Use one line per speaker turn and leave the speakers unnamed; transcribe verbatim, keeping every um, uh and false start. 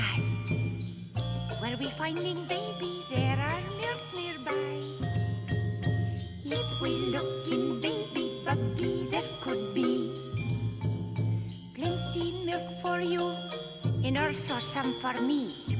sky. Where we finding baby, there are milk nearby. If we look in baby buggy, there could be plenty milk for you and also some for me.